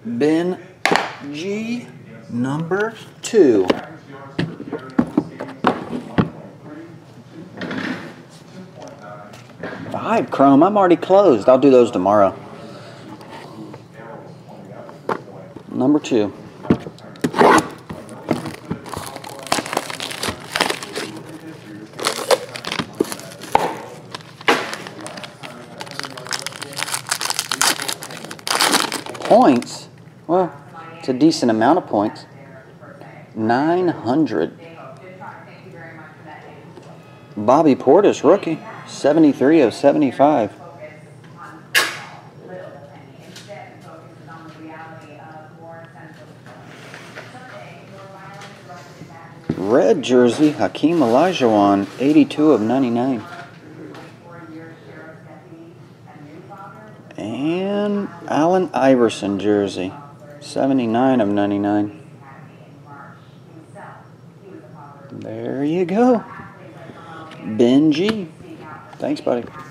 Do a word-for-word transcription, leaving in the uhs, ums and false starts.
Ben G, number two. Five chrome. I'm already closed. I'll do those tomorrow. Number two. Points? Well, it's a decent amount of points. nine hundred. Bobby Portis, rookie. seventy-three of seventy-five. Red jersey, Hakeem Olajuwon, eighty-two of ninety-nine. And Allen Iverson jersey, seventy-nine of ninety-nine. There you go. Ben G. Thanks, buddy.